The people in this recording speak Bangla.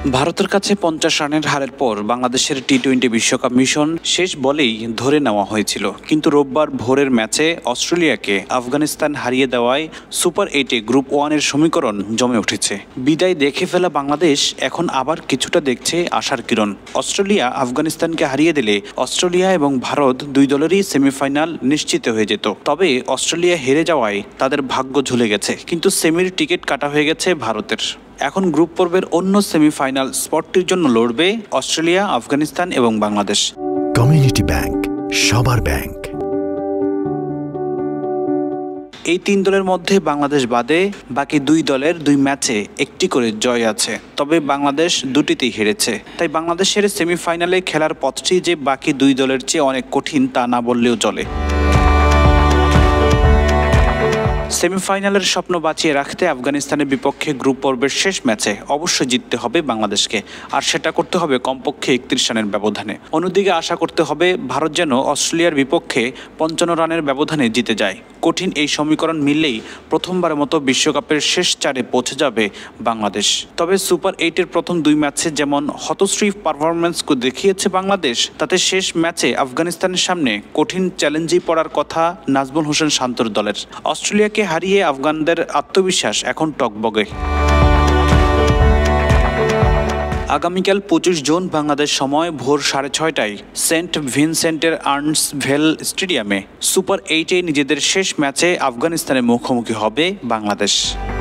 ভারতের কাছে 50 রানের হারের পর বাংলাদেশের টি-20 বিশ্বকাপ মিশন শেষ বলেই ধরে নেওয়া হয়েছিল, কিন্তু রোববার ভোরের ম্যাচে অস্ট্রেলিয়াকে আফগানিস্তান হারিয়ে দেওয়ায় সুপার 8-এ গ্রুপ 1-এর সমীকরণ জমে উঠেছে। বিদায় দেখে ফেলা বাংলাদেশ এখন আবার কিছুটা দেখছে আশার কিরণ। অস্ট্রেলিয়া আফগানিস্তানকে হারিয়ে দিলে অস্ট্রেলিয়া এবং ভারত দুই দলেরই সেমিফাইনাল নিশ্চিত হয়ে যেত। তবে অস্ট্রেলিয়া হেরে যাওয়ায় তাদের ভাগ্য ঝুলে গেছে, কিন্তু সেমির টিকিট কাটা হয়ে গেছে ভারতের। এখন গ্রুপ পর্বের অন্য সেমিফাইনাল স্পটটির জন্য লড়বে অস্ট্রেলিয়া, আফগানিস্তান এবং বাংলাদেশ। কমিউনিটি ব্যাংক, সবার ব্যাংক। এই তিন দলের মধ্যে বাংলাদেশ বাদে বাকি দুই দলের দুই ম্যাচে একটি করে জয় আছে, তবে বাংলাদেশ দুটিতেই হেরেছে। তাই বাংলাদেশের সেমিফাইনালে খেলার পথটি যে বাকি দুই দলের চেয়ে অনেক কঠিন তা না বললেও চলে। সেমিফাইনালের স্বপ্ন বাঁচিয়ে রাখতে আফগানিস্তানের বিপক্ষে গ্রুপ পর্বের শেষ ম্যাচে অবশ্যই জিততে হবে বাংলাদেশকে, আর সেটা করতে হবে কমপক্ষে 31 রানের ব্যবধানে। অন্যদিকে আশা করতে হবে ভারত যেন অস্ট্রেলিয়ার বিপক্ষে 55 রানের ব্যবধানে জিতে যায়। কঠিন এই সমীকরণ মিললেই প্রথমবারের মতো বিশ্বকাপের শেষ চারে পৌঁছে যাবে বাংলাদেশ। তবে সুপার 8-এর প্রথম দুই ম্যাচে যেমন হতশ্রী পারফরমেন্স দেখিয়েছে বাংলাদেশ, তাতে শেষ ম্যাচে আফগানিস্তানের সামনে কঠিন চ্যালেঞ্জেই পড়ার কথা নাজমুল হোসেন শান্তর দলের। অস্ট্রেলিয়াকে হারিয়ে আফগানদের আত্মবিশ্বাস এখন টকবগে। আগামীকাল 25 জুন বাংলাদেশ সময় ভোর 6:30টায় সেন্ট ভিনসেন্টের আর্নসভেল স্টেডিয়ামে সুপার 8-এ নিজেদের শেষ ম্যাচে আফগানিস্তানের মুখোমুখি হবে বাংলাদেশ।